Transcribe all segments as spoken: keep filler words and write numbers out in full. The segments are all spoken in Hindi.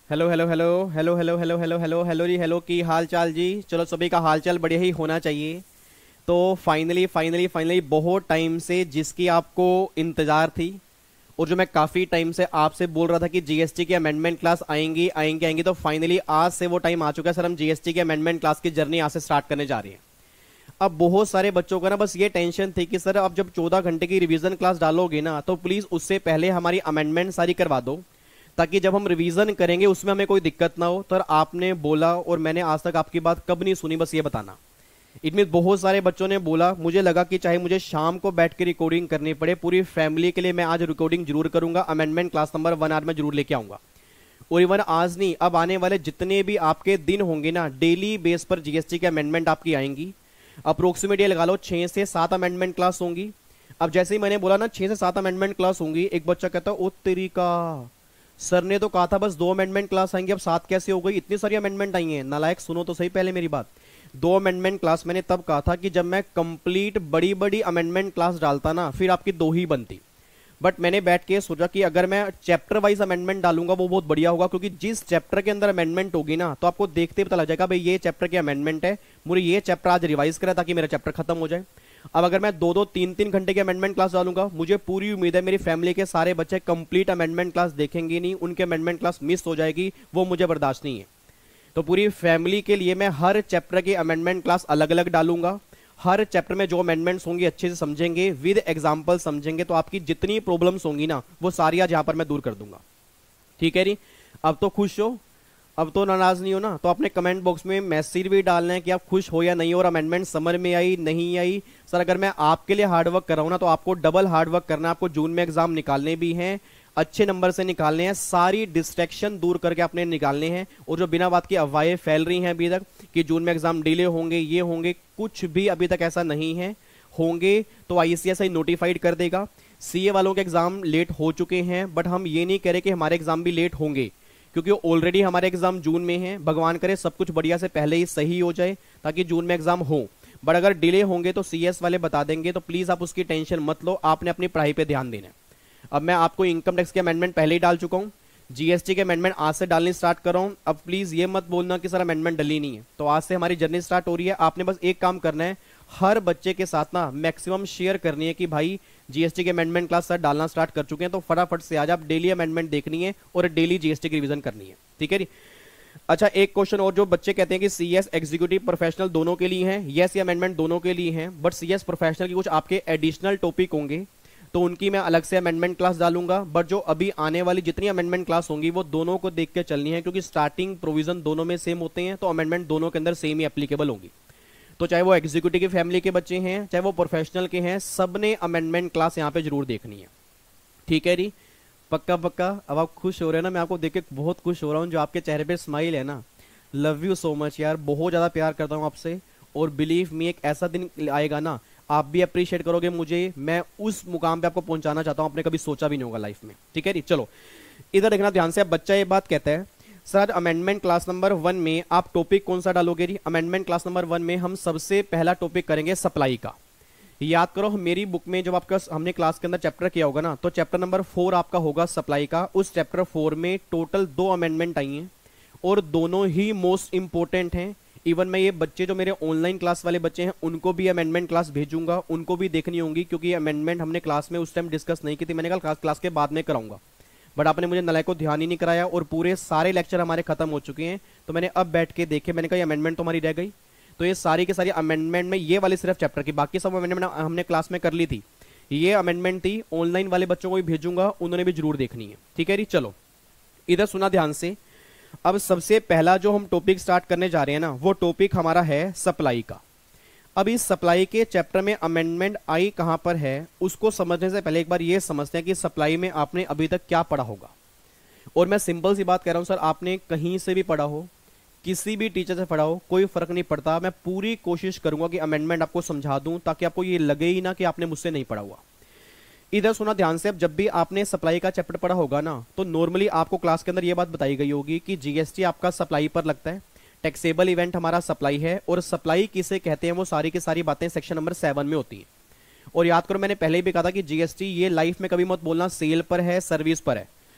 Hello hello hello hello hello hello hello hello hello जी, हेलो की हाल चाल जी। चलो, सभी का हाल चाल बढ़िया ही होना चाहिए। तो फाइनली फाइनली फाइनली बहुत टाइम से जिसकी आपको इंतजार थी, और जो मैं काफ़ी टाइम से आपसे बोल रहा था कि जीएसटी की अमेंडमेंट क्लास आएंगी आएंगी आएंगी, तो फाइनली आज से वो टाइम आ चुका है सर। हम जीएसटी की अमेंडमेंट क्लास की जर्नी आज से स्टार्ट करने जा रही है। अब बहुत सारे बच्चों को ना बस ये टेंशन थी कि सर अब जब चौदह घंटे की रिवीजन क्लास डालोगे ना, तो प्लीज़ उससे पहले हमारी अमेंडमेंट सारी करवा दो, ताकि जब हम रिवीजन करेंगे उसमें हमें कोई दिक्कत ना हो। तो आपने बोला, और मैंने आज तक आपकी बात कब नहीं सुनी, बस ये बताना। इट मीन बहुत सारे बच्चों ने बोला, मुझे लगा कि चाहे मुझे शाम को बैठ के रिकॉर्डिंग करनी पड़े, पूरी फैमिली के लिए मैं आज रिकॉर्डिंग जरूर करूंगा, amendment class number one R में जरूर लेके आऊंगा। और इवन आज नहीं, अब आने वाले जितने भी आपके दिन होंगे ना, डेली बेस पर जीएसटी के अमेंडमेंट आपकी आएंगी। अप्रोक्सीमेट ये लगा लो छह से सात अमेंडमेंट क्लास होंगी। अब जैसे ही मैंने बोला ना छह से सात अमेंडमेंट क्लास होंगी, एक बच्चा कहता है ओ तेरी का, सर ने तो कहा था बस दो अमेंडमेंट क्लास आएंगी, अब सात कैसे हो गई, इतनी सारी अमेंडमेंट आई हैं। नालायक, सुनो तो सही पहले मेरी बात। दो अमेंडमेंट क्लास मैंने तब कहा था कि जब मैं कंप्लीट बड़ी बड़ी अमेंडमेंट क्लास डालता ना, फिर आपकी दो ही बनती। बट मैंने बैठ के सोचा कि अगर मैं चैप्टर वाइज अमेंडमेंट डालूंगा वो बहुत बढ़िया होगा, क्योंकि जिस चैप्टर के अंदर अमेंडमेंट होगी ना, तो आपको देखते पता लग जाएगा भाई ये चैप्टर की अमेंडमेंट है, मुझे ये चैप्टर आज रिवाइज करा ताकि मेरा चैप्टर खत्म हो जाए। अब अगर मैं दो दो तीन तीन घंटे की अमेंडमेंट क्लास डालूंगा, मुझे पूरी उम्मीद है मेरी फैमिली के सारे बच्चे कंप्लीट अमेंडमेंट क्लास देखेंगे नहीं, उनके अमेंडमेंट क्लास मिस हो जाएगी, वो मुझे बर्दाश्त नहीं है। तो पूरी फैमिली के लिए मैं हर चैप्टर की अमेंडमेंट क्लास अलग अलग डालूंगा। हर चैप्टर में जो अमेंडमेंट्स होंगी अच्छे से समझेंगे, विद एग्जांपल समझेंगे, तो आपकी जितनी प्रॉब्लम्स होंगी ना वो सारी आज यहां पर मैं दूर कर दूंगा। ठीक है जी। अब तो खुश हो, अब तो नाराज नहीं हो ना। तो अपने कमेंट बॉक्स में मैसेज भी डालना है कि आप खुश हो या नहीं, और अमेंडमेंट समझ में आई नहीं आई। सर अगर मैं आपके लिए हार्डवर्क कर रहा हूं ना, तो आपको डबल हार्डवर्क करना है। आपको जून में एग्जाम निकालने भी हैं, अच्छे नंबर से निकालने हैं, सारी डिस्ट्रैक्शन दूर करके अपने निकालने हैं। और जो बिना बात की अफवाहें फैल रही हैं अभी तक कि जून में एग्जाम डिले होंगे, ये होंगे, कुछ भी अभी तक ऐसा नहीं है। होंगे तो आईसीएसआई नोटिफाइड कर देगा। सीए वालों के एग्जाम लेट हो चुके हैं, बट हम ये नहीं कह रहे कि हमारे एग्जाम भी लेट होंगे, क्योंकि ऑलरेडी हमारे एग्जाम जून में हैं। भगवान करे सब कुछ बढ़िया से पहले ही सही हो जाए, ताकि जून में एग्जाम हो। बट अगर डिले होंगे तो सीएस वाले बता देंगे, तो प्लीज आप उसकी टेंशन मत लो, आपने अपनी पढ़ाई पे ध्यान देना है। अब मैं आपको इनकम टैक्स के अमेंडमेंट पहले ही डाल चुका हूं, जीएसटी के अमेंडमेंट आज से डालनी स्टार्ट कर रहा हूं। अब प्लीज ये मत बोलना कि सर अमेंडमेंट डली नहीं है। तो आज से हमारी जर्नी स्टार्ट हो रही है। आपने बस एक काम करना है, हर बच्चे के साथ ना मैक्सिमम शेयर करनी है कि भाई जीएसटी के अमेंडमेंट क्लास सर डालना स्टार्ट कर चुके हैं, तो फटाफट से आज आप डेली अमेंडमेंट देखनी है और डेली जीएसटी की रिवीजन करनी है। ठीक है जी। अच्छा, एक क्वेश्चन और, जो बच्चे कहते हैं कि सीएस एग्जीक्यूटिव प्रोफेशनल दोनों के लिए हैं, यस ये अमेंडमेंट दोनों के लिए हैं, बट सीएस प्रोफेशनल की कुछ आपके एडिशनल टॉपिक होंगे, तो उनकी मैं अलग से अमेंडमेंट क्लास डालूंगा। बट जो अभी आने वाली जितनी अमेंडमेंट क्लास होंगी वो दोनों को देख के चलनी है, क्योंकि स्टार्टिंग प्रोविजन दोनों में सेम होते हैं, तो अमेंडमेंट दोनों के अंदर सेम ही एप्लीकेबल होंगी। तो चाहे वो एग्जीक्यूटिव की फैमिली के बच्चे हैं, चाहे वो प्रोफेशनल के हैं, सब ने अमेंडमेंट क्लास यहाँ पे जरूर देखनी है। ठीक है जी, पक्का पक्का। अब आप खुश हो रहे हैं ना, मैं आपको देख के बहुत खुश हो रहा हूँ। जो आपके चेहरे पे स्माइल है ना, लव यू सो मच यार, बहुत ज़्यादा प्यार करता हूँ आपसे। और बिलीव मी, एक ऐसा दिन आएगा ना, आप भी अप्रिशिएट करोगे मुझे, मैं उस मुकाम पे आपको पहुंचाना चाहता हूँ, आपने कभी सोचा भी नहीं होगा लाइफ में। ठीक है जी। चलो इधर देखना ध्यान से। अब बच्चा ये बात कहता है, sir amendment class number one में आप टॉपिक कौन सा डालोगे जी? अमेंडमेंट क्लास नंबर वन में हम सबसे पहला टॉपिक करेंगे सप्लाई का। याद करो, मेरी बुक में जब आपका हमने क्लास के अंदर चैप्टर किया होगा ना, तो चैप्टर नंबर फोर आपका होगा सप्लाई का। उस चैप्टर फोर में टोटल दो अमेंडमेंट आई हैं, और दोनों ही मोस्ट इंपॉर्टेंट हैं। इवन मैं ये बच्चे जो मेरे ऑनलाइन क्लास वाले बच्चे हैं उनको भी अमेंडमेंट क्लास भेजूंगा, उनको भी देखनी होंगी, क्योंकि अमेंडमेंट हमने क्लास में उस टाइम डिस्कस नहीं की थी। मैंने कहा क्लास क्लास के बाद में कराऊंगा, बट आपने मुझे नलायक को ध्यान ही नहीं कराया, और पूरे सारे लेक्चर हमारे खत्म हो चुके हैं। तो मैंने अब बैठ के देखे, मैंने कहा ये अमेंडमेंट तो हमारी रह गई। तो ये सारी की सारी अमेंडमेंट में ये वाली सिर्फ चैप्टर की, बाकी सब अमेंडमेंट हमने क्लास में कर ली थी। ये अमेंडमेंट थी, ऑनलाइन वाले बच्चों को भी भेजूंगा, उन्होंने भी जरूर देखनी है। ठीक है जी। चलो इधर सुना ध्यान से। अब सबसे पहला जो हम टॉपिक स्टार्ट करने जा रहे हैं ना, वो टॉपिक हमारा है सप्लाई का। अब इस सप्लाई के चैप्टर में अमेंडमेंट आई कहां पर है, उसको समझने से पहले एक बार ये समझते हैं कि सप्लाई में आपने अभी तक क्या पढ़ा होगा। और मैं सिंपल सी बात कह रहा हूं सर, आपने कहीं से भी पढ़ा हो, किसी भी टीचर से पढ़ा हो, कोई फर्क नहीं पड़ता। मैं पूरी कोशिश करूंगा कि अमेंडमेंट आपको समझा दूं, ताकि आपको ये लगे ही ना कि आपने मुझसे नहीं पढ़ा हुआ। इधर सुना ध्यान से। अब जब भी आपने सप्लाई का चैप्टर पढ़ा होगा ना, तो नॉर्मली आपको क्लास के अंदर यह बात बताई गई होगी कि जीएसटी आपका सप्लाई पर लगता है, टैक्सेबल इवेंट हमारा सप्लाई है, और सप्लाई किसे कहते हैं वो सारी की सारी बातें सेक्शन नंबर सेवन में होती है। और याद करो, मैंने पहले भी कहा था कि जीएसटी ये लाइफ में कभी मत बोलना सेल पर है, सर्विस पर है।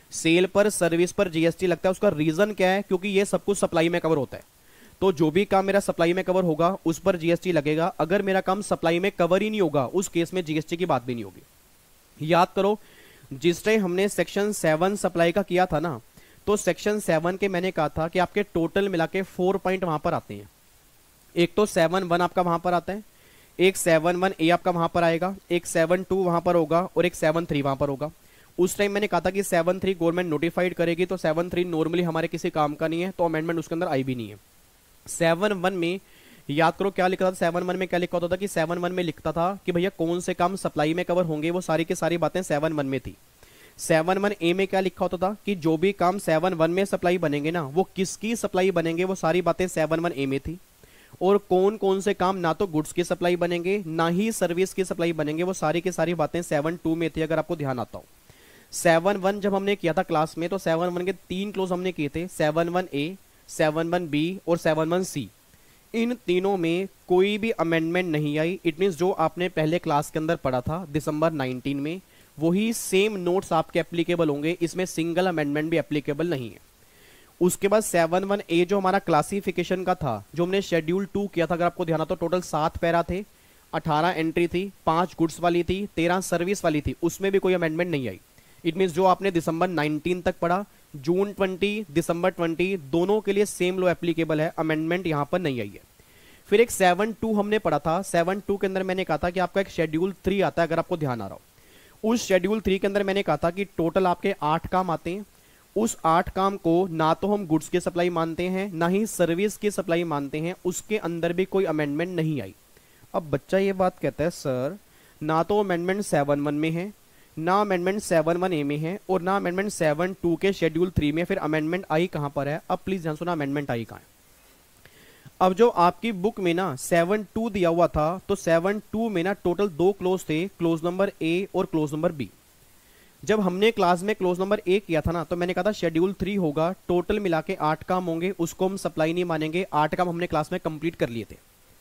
सेल पर सर्विस पर जीएसटी लगता है, उसका रीजन क्या है? क्योंकि ये सब कुछ सप्लाई में कवर होता है। तो जो भी काम मेरा सप्लाई में कवर होगा उस पर जीएसटी लगेगा। अगर मेरा काम सप्लाई में कवर ही नहीं होगा उस केस में जीएसटी की बात भी नहीं होगी। याद करो जिस टाइम हमने सेक्शन सेवन सप्लाई का किया था ना, तो सेक्शन सेवन के मैंने कहा था कि आपके टोटल मिला के फोर पॉइंट वहां पर आते हैं। एक तो सेवन वन आपका वहां पर आता है, एक सेवन वन ए आपका वहां पर आएगा, एक सेवन टू वहां पर होगा और एक सेवन थ्री वहां पर होगा। उस टाइम मैंने कहा था कि सेवन थ्री गवर्नमेंट नोटिफाइड करेगी, तो सेवन थ्री नॉर्मली हमारे किसी काम का नहीं है, तो अमेंडमेंट उसके अंदर आई भी नहीं है। सेवन वन में याद करो क्या लिखा था, सेवन वन में क्या लिखा होता था कि सेवन वन में लिखता था कि भैया कौन से काम सप्लाई में कवर होंगे, वो सारी की सारी बातें सेवन वन में थी। सेवन वन ए में क्या लिखा होता था कि जो भी काम सेवन वन में सप्लाई बनेंगे ना, वो किसकी सप्लाई बनेंगे, वो सारी बातें सेवन वन ए में थी। और कौन कौन से काम ना तो गुड्स की सप्लाई बनेंगे ना ही सर्विस की सप्लाई बनेंगे, वो सारी की सारी बातें सेवन टू में थी, अगर आपको ध्यान आता हो। सेवन वन जब हमने किया था क्लास में, तो सेवन वन के तीन क्लोज हमने किए थे, seven one A, seven one B और सेवन वन सी। इन तीनों में कोई भी अमेंडमेंट नहीं आई। इट मींस जो आपने पहले क्लास के अंदर पढ़ा था दिसंबर नाइनटीन में, वही सेम नोट्स आपके एप्लीकेबल होंगे, इसमें सिंगल अमेंडमेंट भी एप्लीकेबल नहीं है। उसके बाद सेवन वन ए जो हमारा क्लासिफिकेशन का था, जो हमने शेड्यूल टू किया था, अगर आपको ध्यान आता तो टोटल सात पैरा थे, अठारह एंट्री थी, पांच गुड्स वाली थी, तेरह सर्विस वाली थी, उसमें भी कोई अमेंडमेंट नहीं आई। इट मींस जो आपने दिसंबर नाइनटीन तक पढ़ा, जून ट्वेंटी, दिसंबर ट्वेंटी, दोनों के लिए सेम लॉ एप्लीकेबल है, अमेंडमेंट यहां पर नहीं आई है। फिर एक सेवन टू हमने पढ़ा था, सेवन टू के अंदर मैंने कहा था कि आपका एक शेड्यूल थ्री आता है, अगर आपको ध्यान आ रहा हो। उस शेड्यूल थ्री के अंदर मैंने कहा था कि टोटल आपके आठ काम आते हैं। उस आठ काम को ना तो हम गुड्स की सप्लाई मानते हैं ना ही सर्विस की सप्लाई मानते हैं, उसके अंदर भी कोई अमेंडमेंट नहीं आई। अब बच्चा ये बात कहता है सर ना तो अमेंडमेंट सेवन वन में है, ना अमेंडमेंट सेवन वन ए में है और ना अमेंडमेंट सेवन टू के शेड्यूल थ्री में, फिर अमेंडमेंट आई कहां पर है? अब प्लीज ध्यान सुना, अमेंडमेंट आई कहां है? अब जो आपकी बुक में ना सेवन टू दिया हुआ था, तो सेवन टू में ना टोटल दो क्लोज थे, क्लोज नंबर ए और क्लोज नंबर बी। जब हमने क्लास में क्लोज नंबर ए किया था ना, तो मैंने कहा था शेड्यूल थ्री होगा, टोटल मिला के आठ काम होंगे, उसको हम सप्लाई नहीं मानेंगे। आठ काम हमने क्लास में कंप्लीट कर लिए थे।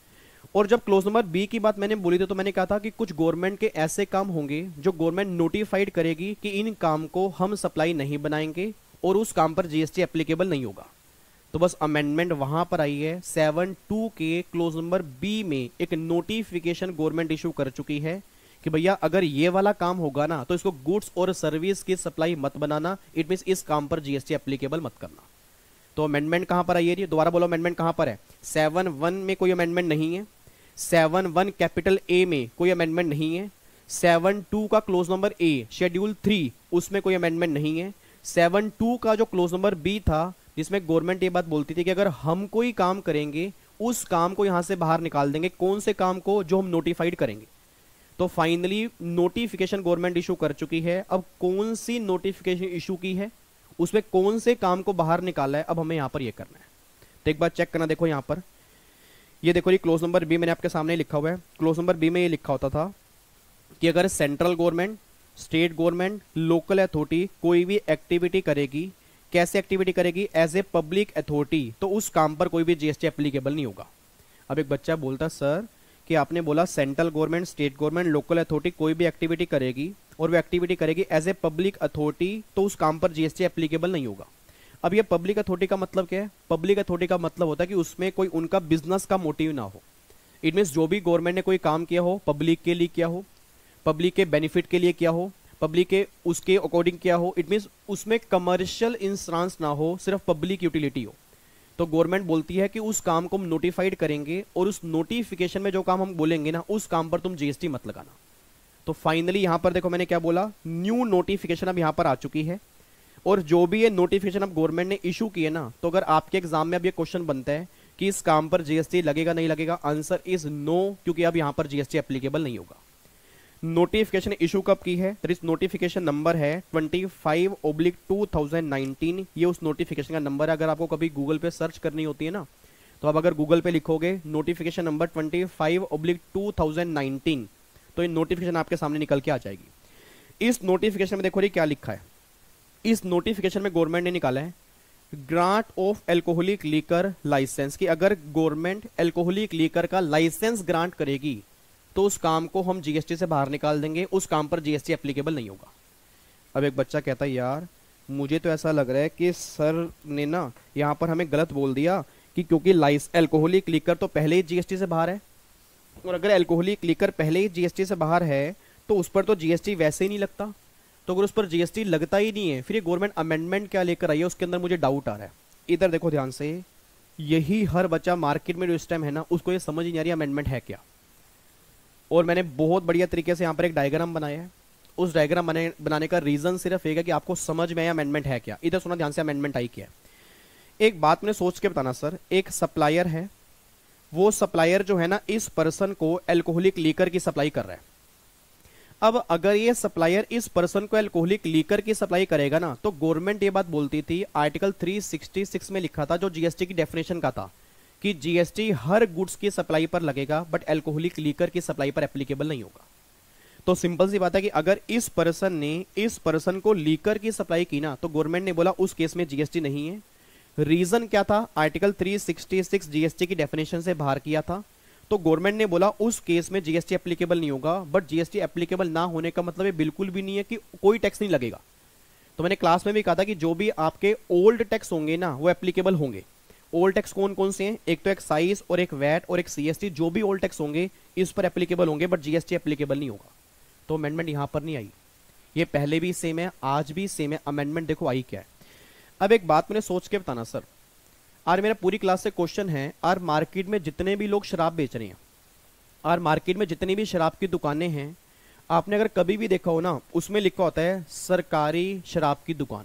और जब क्लोज नंबर बी की बात मैंने बोली थी, तो मैंने कहा था कि कुछ गवर्नमेंट के ऐसे काम होंगे जो गवर्नमेंट नोटिफाइड करेगी कि इन काम को हम सप्लाई नहीं बनाएंगे और उस काम पर जीएसटी एप्लीकेबल नहीं होगा। तो बस अमेंडमेंट वहां पर आई है। सेवन टू के क्लोज नंबर बी में एक नोटिफिकेशन गवर्नमेंट इशू कर चुकी है कि भैया अगर ये वाला काम होगा ना, तो इसको गुड्स और सर्विस की सप्लाई मत बनाना। इट मींस इस काम पर जीएसटी एप्लीकेबल मत करना। तो अमेंडमेंट कहां पर आई है? दोबारा बोलो, अमेंडमेंट कहां पर है? सेवन वन में कोई अमेंडमेंट नहीं है, सेवन वन कैपिटल ए में कोई अमेंडमेंट नहीं है, सेवन टू का clause number A schedule three उसमें कोई अमेंडमेंट नहीं है, सेवन टू का जो क्लोज नंबर बी था जिसमें गवर्नमेंट ये बात बोलती थी कि अगर हम कोई काम करेंगे उस काम को यहां से बाहर निकाल देंगे। कौन से काम को? जो हम नोटिफाइड करेंगे। तो फाइनली नोटिफिकेशन गवर्नमेंट इशू कर चुकी है। अब कौन सी नोटिफिकेशन इशू की है, उसमें कौन से काम को बाहर निकाला है, अब हमें यहां पर यह करना है। तो एक बार चेक करना, देखो यहां पर ये देखो, ये क्लोज नंबर बी मैंने आपके सामने लिखा हुआ है। क्लोज नंबर बी में ये लिखा होता था कि अगर central government, state government, local authority कोई भी एक्टिविटी करेगी, कैसे एक्टिविटी करेगी? एज ए पब्लिक अथॉरिटी, तो उस काम पर कोई भी जीएसटी एप्लीकेबल नहीं होगा। अब एक बच्चा बोलता सर कि आपने बोला central government, state government, local authority कोई भी एक्टिविटी करेगी और वो एक्टिविटी करेगी एज ए पब्लिक अथॉरिटी, तो उस काम पर जीएसटी एप्लीकेबल नहीं होगा। अब ये पब्लिक अथॉरिटी का मतलब क्या है? पब्लिक अथॉरिटी का मतलब होता है कि उसमें कोई उनका बिजनेस का मोटिव ना हो। इट मींस जो भी गवर्नमेंट ने कोई काम किया हो, पब्लिक के लिए किया हो, पब्लिक के बेनिफिट के लिए किया हो, पब्लिक के उसके अकॉर्डिंग किया हो। इट मींस उसमें कमर्शियल इंश्योरेंस ना हो, सिर्फ पब्लिक यूटिलिटी हो। तो गवर्नमेंट बोलती है कि उस काम को हम नोटिफाइड करेंगे और उस नोटिफिकेशन में जो काम हम बोलेंगे ना, उस काम पर तुम जीएसटी मत लगाना। तो फाइनली यहां पर देखो मैंने क्या बोला, न्यू नोटिफिकेशन अब यहां पर आ चुकी है। और जो भी ये नोटिफिकेशन अब गवर्नमेंट ने इशू किए ना, तो अगर आपके एग्जाम में अब ये क्वेश्चन बनता है कि इस काम पर जीएसटी लगेगा नहीं लगेगा, आंसर इज नो, क्योंकि अब यहां पर जीएसटी एप्लीकेबल नहीं होगा। नोटिफिकेशन इशू कब की है? तो इस नोटिफिकेशन नंबर है twenty five oblique two thousand nineteen. ये उस नोटिफिकेशन का नंबर है। अगर आपको कभी गूगल पे सर्च करनी होती है ना, तो आप अगर गूगल पे लिखोगे notification number twenty five oblique two thousand nineteen, तो ये नोटिफिकेशन आपके सामने निकल के आ जाएगी। इस नोटिफिकेशन में देखो क्या लिखा है। इस नोटिफिकेशन में गवर्नमेंट ने निकाला है grant of alcoholic liquor licence, कि अगर गवर्नमेंट एल्कोहलिक लीकर का लाइसेंस ग्रांट करेगी तो उस काम को हम जीएसटी से बाहर निकाल देंगे, उस काम पर जीएसटी एप्लीकेबल नहीं होगा। अब एक बच्चा कहता है यार मुझे तो ऐसा लग रहा है कि सर ने ना यहाँ पर हमें गलत बोल दिया कि क्योंकि लाइस एल्कोहलिक लिकर तो पहले ही जीएसटी से बाहर है, और अगर एल्कोहलिक लिकर पहले ही जीएसटी से बाहर है तो उस पर तो जीएसटी वैसे ही नहीं लगता। तो अगर उस पर जीएसटी लगता ही नहीं है, फिर ये गवर्नमेंट अमेंडमेंट क्या लेकर आई है, उसके अंदर मुझे डाउट आ रहा है। इधर देखो ध्यान से, यही हर बच्चा मार्केट में जो इस टाइम है ना, उसको ये समझ नहीं आ रही अमेंडमेंट है क्या। और मैंने बहुत बढ़िया तरीके से यहाँ पर एक डायग्राम बनाया है। उस डायग्राम बने बनाने का रीजन सिर्फ एक है कि आपको समझ में आया अमेंडमेंट है क्या। इधर सुना ध्यान से, अमेंडमेंट आई क्या है। एक बात मैंने सोच के बताना सर, एक सप्लायर है, वो सप्लायर जो है ना इस पर्सन को एल्कोहलिक लीकर की सप्लाई कर रहा है। अब अगर ये सप्लायर इस पर्सन को एल्कोहलिक लीकर की सप्लाई करेगा ना, तो गवर्नमेंट ये बात बोलती थी, आर्टिकल तीन सौ छियासठ में लिखा था, जो जीएसटी की डेफिनेशन का था, कि जीएसटी हर गुड्स की सप्लाई पर लगेगा बट एल्कोहलिक लीकर की सप्लाई पर एप्लीकेबल नहीं होगा। तो सिंपल सी बात है कि अगर इस पर्सन ने इस पर्सन को लीकर की सप्लाई की ना, तो गवर्नमेंट ने बोला उस केस में जीएसटी नहीं है। रीजन क्या था, आर्टिकल तीन सौ छियासठ जीएसटी की डेफिनेशन से बाहर किया था, तो गवर्नमेंट ने बोला उस केस में जीएसटी एप्लीकेबल नहीं होगा। बट जीएसटी एप्लीकेबल ना होने का मतलब ये बिल्कुल भी नहीं है कि कोई टैक्स नहीं लगेगा। तो मैंने क्लास में भी कहा था कि जो भी आपके ओल्ड टैक्स होंगे ना, वो एप्लीकेबल होंगे। ओल्ड टैक्स कौन कौन से हैं, एक तो एक्साइज और एक वैट और एक सीएसटी, जो भी ओल्ड टैक्स होंगे इस पर एप्लीकेबल होंगे, बट जीएसटी एप्लीकेबल नहीं होगा। तो अमेंडमेंट यहां पर नहीं आई, ये पहले भी सेम है, आज भी सेम है। अमेंडमेंट देखो आई क्या है। अब एक बात मैंने सोच के बताना सर, आज मेरा पूरी क्लास से क्वेश्चन है, आज मार्केट में जितने भी लोग शराब बेच रहे हैं, आज मार्केट में जितनी भी शराब की दुकानें हैं, आपने अगर कभी भी देखा हो ना, उसमें लिखा होता है सरकारी शराब की दुकान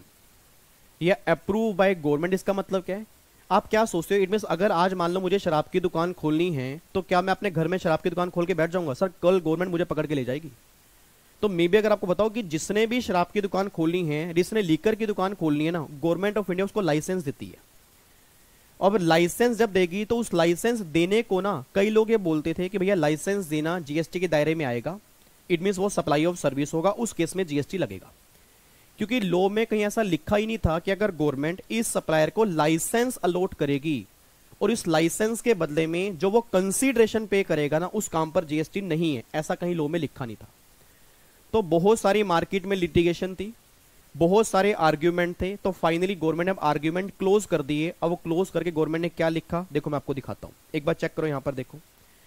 या अप्रूव बाय गवर्नमेंट। इसका मतलब क्या है, आप क्या सोचते हो, इट मींस अगर आज मान लो मुझे शराब की दुकान खोलनी है, तो क्या मैं अपने घर में शराब की दुकान खोल के बैठ जाऊंगा? सर कल गवर्नमेंट मुझे पकड़ के ले जाएगी। तो मे भी अगर आपको बताओ कि जिसने भी शराब की दुकान खोलनी है, जिसने लीकर की दुकान खोलनी है ना, गवर्नमेंट ऑफ इंडिया उसको लाइसेंस देती है। और लाइसेंस जब देगी तो उस लाइसेंस देने को ना, कई लोग ये बोलते थे कि भैया लाइसेंस देना जीएसटी के दायरे में आएगा, इट मींस वो सप्लाई ऑफ सर्विस होगा, उस केस में जीएसटी लगेगा। क्योंकि लॉ में कहीं ऐसा लिखा ही नहीं था कि अगर गवर्नमेंट इस सप्लायर को लाइसेंस अलॉट करेगी और इस लाइसेंस के बदले में जो वो कंसीडरेशन पे करेगा ना, उस काम पर जीएसटी नहीं है, ऐसा कहीं लॉ में लिखा नहीं था। तो बहुत सारी मार्केट में लिटिगेशन थी, बहुत सारे आर्ग्यूमेंट थे, तो फाइनली गवर्नमेंट ने अब आर्ग्यूमेंट क्लोज कर दिए। अब वो क्लोज करके गवर्नमेंट ने क्या लिखा, देखो मैं आपको दिखाता हूं, एक बार चेक करो यहां पर देखो।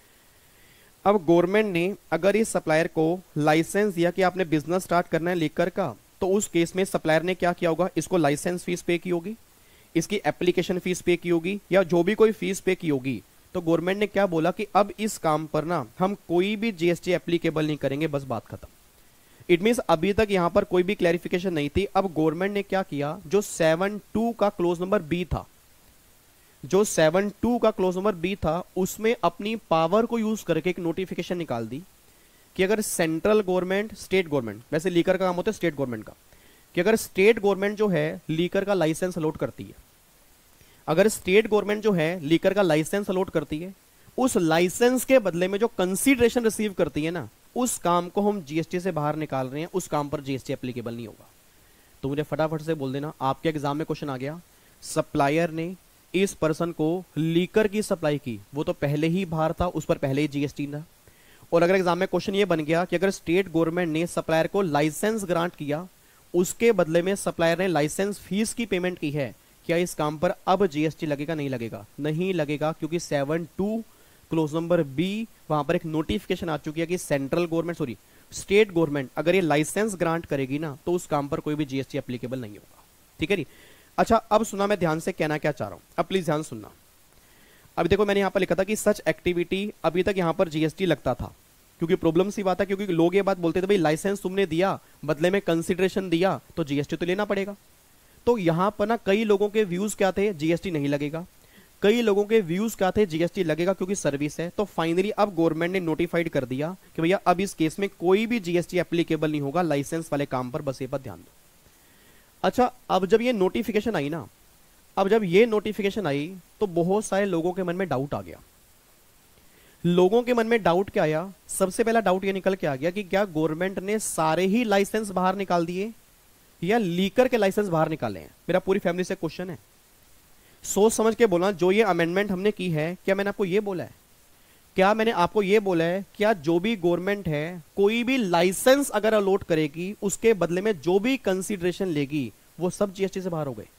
अब गवर्नमेंट ने अगर इस सप्लायर को लाइसेंस दिया कि आपने बिजनेस स्टार्ट करना है लेकर का, तो उस केस में सप्लायर ने क्या किया होगा, इसको लाइसेंस फीस पे की होगी, इसकी एप्लीकेशन फीस पे की होगी, या जो भी कोई फीस पे की होगी। तो गवर्नमेंट ने क्या बोला कि अब इस काम पर ना हम कोई भी जीएसटी एप्लीकेबल नहीं करेंगे, बस बात खत्म। इट मींस अभी तक यहां पर कोई भी क्लैरिफिकेशन नहीं थी। अब गवर्नमेंट ने क्या किया, जो सेवन टू का क्लोज नंबर बी था, जो सेवन टू का क्लोज नंबर बी था, उसमें अपनी पावर को यूज करके एक नोटिफिकेशन निकाल दी कि अगर सेंट्रल गवर्नमेंट, स्टेट गवर्नमेंट, वैसे लीकर का काम होता है स्टेट गवर्नमेंट का, कि अगर स्टेट गवर्नमेंट जो है लीकर का लाइसेंस अलॉट करती है, अगर स्टेट गवर्नमेंट जो है लीकर का लाइसेंस अलॉट करती है, उस लाइसेंस के बदले में जो कंसीडरेशन रिसीव करती है ना, उस काम को हम जीएसटी से बाहर निकाल रहे हैं, उस काम पर जीएसटी एप्लीकेबल नहीं होगा। तो मुझे फटाफट से बोल देना, आपके एग्जाम में क्वेश्चन आ गया, सप्लायर ने इस पर्सन को लीकर की सप्लाई की, वो तो पहले ही बाहर था, उस पर पहले ही जीएसटी था। और अगर एग्जाम में क्वेश्चन ये बन गया कि अगर स्टेट गवर्नमेंट ने सप्लायर को लाइसेंस ग्रांट किया, उसके बदले में सप्लायर ने लाइसेंस फीस की पेमेंट की है, क्या इस काम पर अब जीएसटी लगेगा? नहीं लगेगा, नहीं लगेगा, क्योंकि seven two clause number B, वहां पर एक नोटिफिकेशन आ चुकी है कि central government, sorry state government अगर ये लाइसेंस ग्रांट करेगी ना, तो उस काम पर कोई भी जीएसटी एप्लीकेबल नहीं होगा। ठीक है जी। अच्छा अब सुना, मैं ध्यान से कहना क्या चाह रहा हूं, अब प्लीज ध्यान सुनना। अभी देखो मैंने यहां पर लिखा था कि सच एक्टिविटी, अभी तक यहां पर जीएसटी लगता था, क्योंकि प्रॉब्लम सी बात है, क्योंकि लोग ये बात बोलते थे भाई लाइसेंस तुमने दिया, बदले में कंसिडरेशन दिया, तो जीएसटी तो लेना पड़ेगा। तो यहां पर ना कई लोगों के व्यूज क्या थे, जीएसटी नहीं लगेगा, कई लोगों के व्यूज क्या थे, जीएसटी लगेगा क्योंकि सर्विस है। तो फाइनली अब गवर्नमेंट ने नोटिफाइड कर दिया कि भैया अब इस केस में कोई भी जीएसटी एप्लीकेबल नहीं होगा लाइसेंस वाले काम पर, बस ये पर ध्यान दो। अच्छा अब जब ये नोटिफिकेशन आई ना, अब जब ये नोटिफिकेशन आई तो बहुत सारे लोगों के मन में डाउट आ गया। लोगों के मन में डाउट क्या आया, सबसे पहला डाउट ये निकल के आ गया कि क्या गवर्नमेंट ने सारे ही लाइसेंस बाहर निकाल दिए या लीकर के लाइसेंस बाहर निकाले हैं? मेरा पूरी फैमिली से क्वेश्चन है, सोच समझ के बोला। जो ये अमेंडमेंट हमने की है, क्या मैंने आपको ये बोला है, क्या मैंने आपको ये बोला है, क्या जो भी गवर्नमेंट है कोई भी लाइसेंस अगर अलॉट करेगी, उसके बदले में जो भी कंसीडरेशन लेगी, वो सब जीएसटी से बाहर हो गए।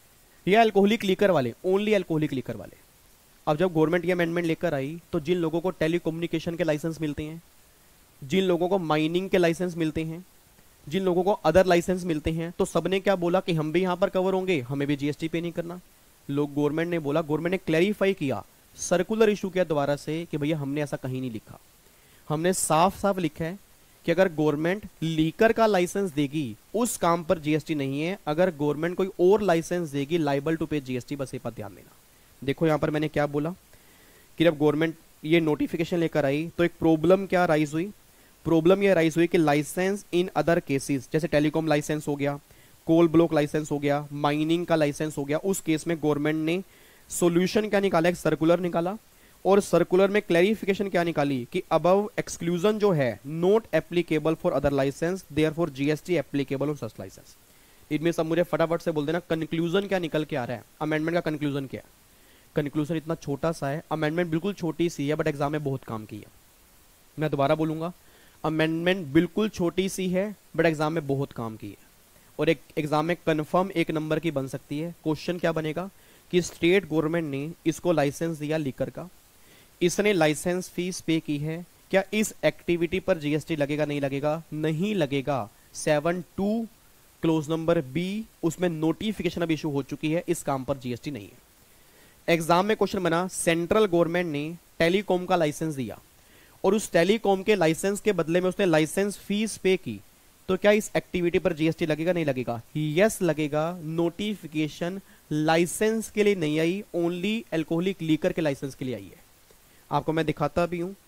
ये अल्कोहलिक लीकर वाले, ओनली अल्कोहलिक लीकर वाले। अब जब गवर्नमेंट ये अमेंडमेंट लेकर आई तो जिन लोगों को टेलीकम्युनिकेशन के लाइसेंस मिलते हैं, जिन लोगों को माइनिंग के लाइसेंस मिलते हैं, जिन लोगों को अदर लाइसेंस मिलते हैं, तो सबने क्या बोला कि हम भी यहां पर कवर होंगे, हमें भी जीएसटी पे नहीं करना। लोग गवर्नमेंट ने बोला, गवर्नमेंट ने क्लैरिफाई किया, सर्कुलर इशू किया दोबारा से कि भैया हमने ऐसा कहीं नहीं लिखा। हमने साफ साफ लिखा है कि अगर गवर्नमेंट लीकर का लाइसेंस देगी उस काम पर जीएसटी नहीं है, अगर गवर्नमेंट कोई और लाइसेंस देगी लाइबल टू पे जीएसटी। बस ये पर ध्यान देना। देखो यहां पर मैंने क्या बोला कि जब गवर्नमेंट ये नोटिफिकेशन लेकर आई तो एक प्रॉब्लम क्या राइज हुई, प्रॉब्लम ये राइज हुई कि लाइसेंस इन अदर केसेस, जैसे टेलीकॉम लाइसेंस हो गया, कोल ब्लॉक लाइसेंस हो गया, माइनिंग का लाइसेंस हो गया, उस केस में गवर्नमेंट ने सॉल्यूशन क्या निकाला, एक सर्कुलर निकाला, और सर्कुलर में क्लैरिफिकेशन क्या निकाली कि अबव एक्सक्लूजन जो है not applicable for other licence, therefore GST applicable on such licence. इनमें सब मुझे फटाफट से बोल देना कंक्लूजन क्या निकल के आ रहा है, अमेंडमेंट का कंक्लूजन क्या है। कंक्लूजन इतना छोटा सा है, अमेंडमेंट बिल्कुल छोटी सी है, बट एग्जाम में बहुत काम की है। मैं दोबारा बोलूंगा, अमेंडमेंट बिल्कुल छोटी सी है बट एग्जाम में बहुत काम की है, और एक एग्जाम में कंफर्म एक नंबर की बन सकती है। क्वेश्चन क्या बनेगा कि स्टेट गवर्नमेंट ने इसको लाइसेंस दिया लीकर का, इसने लाइसेंस फीस पे की है, क्या इस एक्टिविटी पर जीएसटी लगेगा, नहीं लगेगा, नहीं लगेगा। Seven two clause number B, उसमें नोटिफिकेशन अब इशू हो चुकी है, इस काम पर जीएसटी नहीं है। एग्जाम में क्वेश्चन बना, सेंट्रल गवर्नमेंट ने टेलीकॉम का लाइसेंस दिया और उस टेलीकॉम के लाइसेंस के बदले में उसने लाइसेंस फीस पे की, तो क्या इस एक्टिविटी पर जीएसटी लगेगा, नहीं लगेगा, यस लगेगा। नोटिफिकेशन लाइसेंस के लिए नहीं आई, ओनली अल्कोहलिक लीकर के लाइसेंस के लिए आई है। आपको मैं दिखाता भी हूं,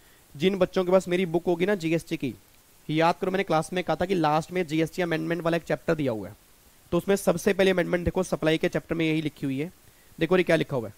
जिन बच्चों के पास मेरी बुक होगी ना जीएसटी की, याद करो मैंने क्लास में कहा था कि लास्ट में जीएसटी अमेंडमेंट वाला एक चैप्टर दिया हुआ है, तो उसमें सबसे पहले अमेंडमेंट देखो, सप्लाई के चैप्टर में यही लिखी हुई है। देखो ये क्या लिखा हुआ है,